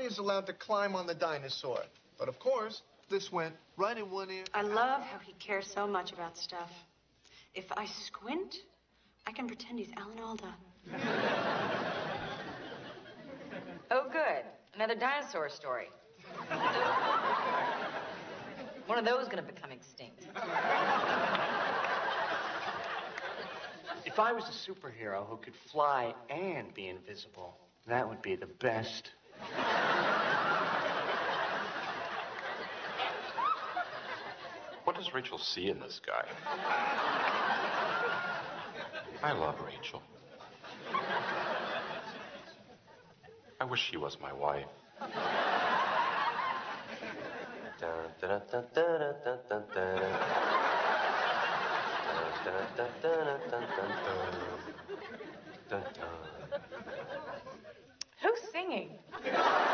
is allowed to climb on the dinosaur. But of course, this went right in one ear. I love how he cares so much about stuff. If I squint, I can pretend he's Alan Alda. Oh, good. Another dinosaur story. One of those gonna become extinct. If I was a superhero who could fly and be invisible, that would be the best. What does Rachel see in this guy? I love Rachel. I wish she was my wife. Who's singing?